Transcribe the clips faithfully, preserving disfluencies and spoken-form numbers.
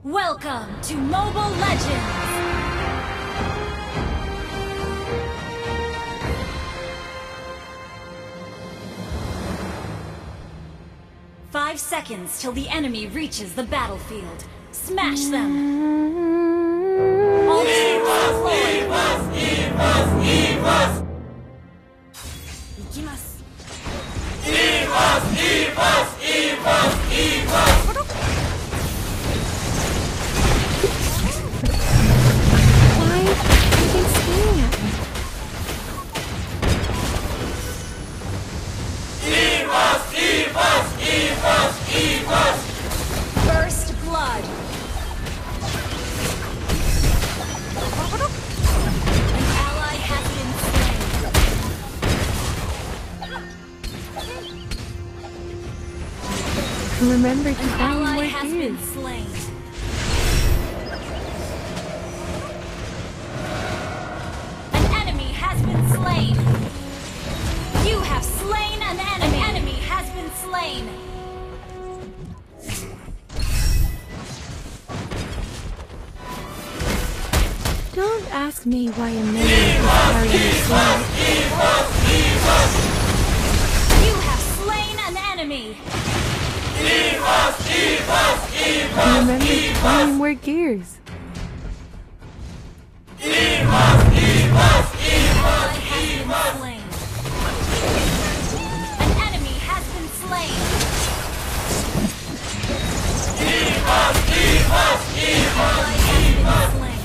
Welcome to Mobile Legends! Five seconds till the enemy reaches the battlefield. Smash them! All troops deployed! Ikimasu! Why are they staring at me? First blood! An ally has been slain. Remember to An buy ally more has been gears. slain. An enemy has been slain. You have slain an enemy. An enemy has been slain. Don't ask me why a man is carrying a sword. You have slain an enemy. Remember to buy more gears. An ally has been slain. An enemy has been slain. An ally has been slain.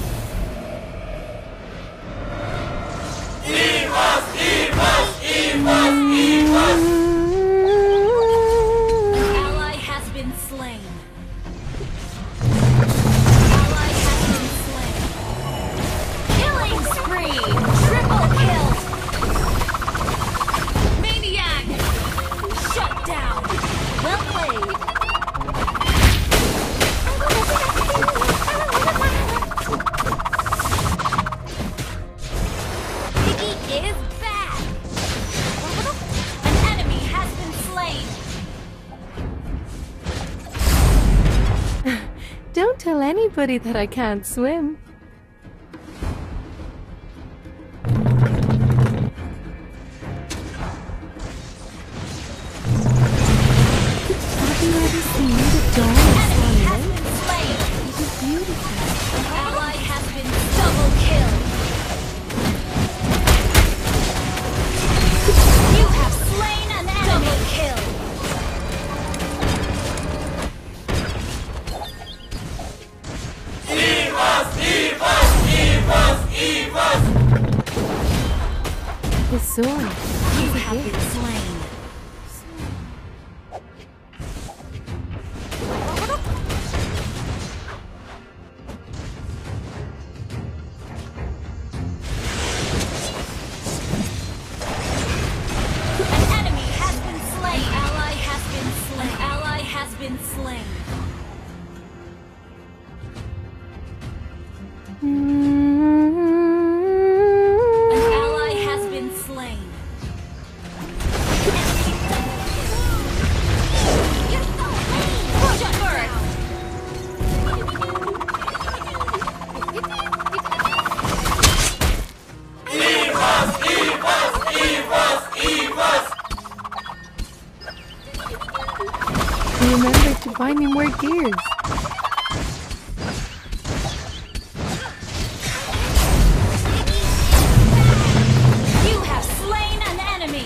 An ally has been slain. Ally has been slain. Killing spree! Triple kill! Maniac! Shut down! Well played! Piggy is back! An enemy has been slain! Don't tell anybody that I can't swim. Have you ever seen the dawn of Enemy has sunlight? been slain! It is beautiful. An ally has been double kill! You have slain an enemy! Double kill! The sword. You have been slain! An enemy has been slain! Ally has been slain! Ally has been slain! An ally has been slain! Shut down! Remember to buy me more gears. You have slain an enemy!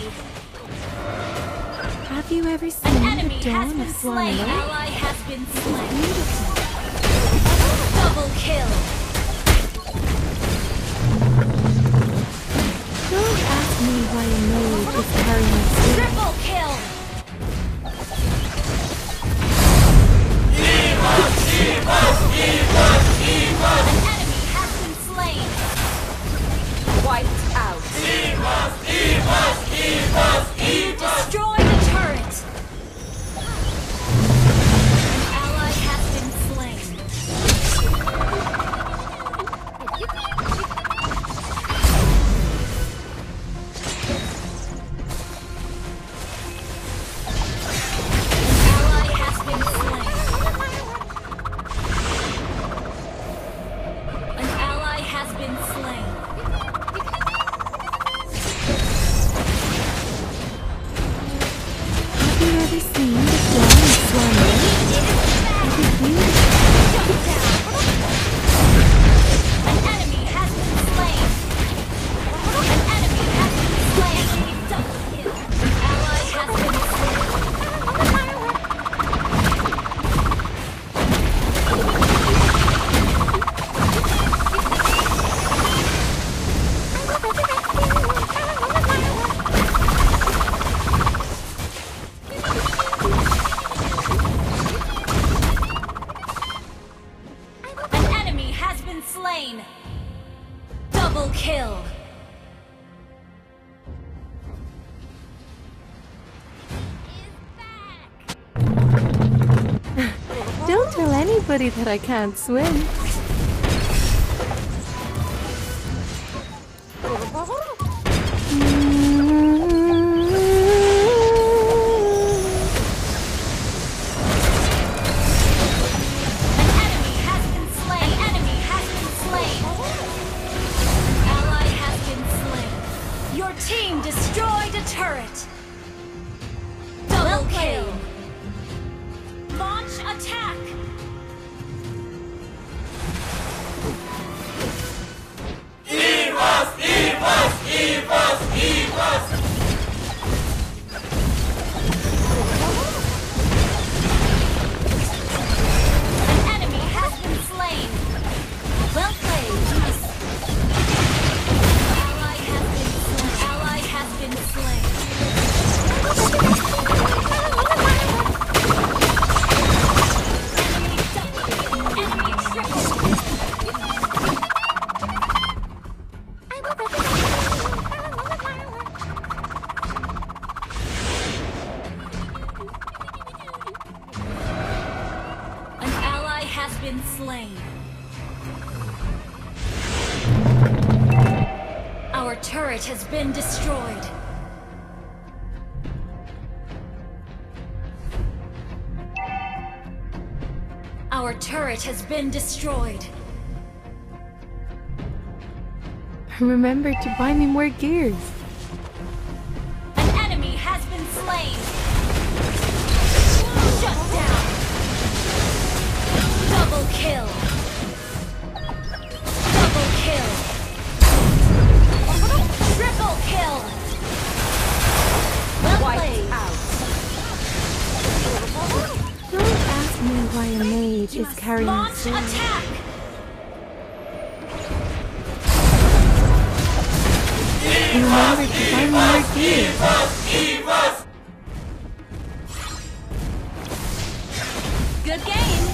Have you ever seen An the enemy has dawn been of slain! sunlight? Ally has been slain! Double kill! Don't ask me why a maid is carrying a sword. Triple kill! An enemy has been slain! Wiped out! You destroy the turret! An ally has been slain! slain. Double kill. Don't tell anybody that I can't swim. Team destroyed a turret. Double kill. Launch attack. Evas, Evas, Evas, Evas. An enemy has been slain. Well played. Been slain. Enemy triple. An ally has been slain. Our turret has been destroyed. Our turret has been destroyed. Remember to buy me more gears. An enemy has been slain. Shut down. Double kill. Double kill. Triple kill. Well played. Don't ask me why a mage is carrying a Launch sword. attack. Remember to buy me more gears. Evas, Evas. Good game.